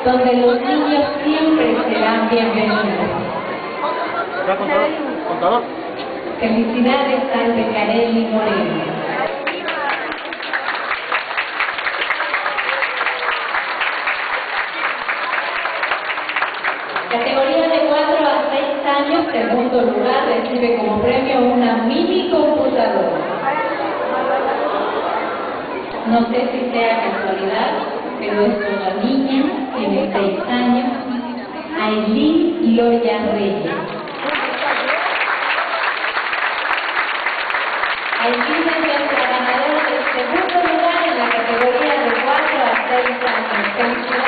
donde los niños siempre serán bienvenidos. Contador. Felicidades al Becarelli Moreno. Categoría de 4 a 6 años, segundo lugar, recibe como premio una mini computadora. No sé si sea casualidad, pero es una niña, tiene 6 años, Aileen Loya Reyes. Aileen es nuestra ganadora del segundo lugar en la categoría de 4 a 6 años.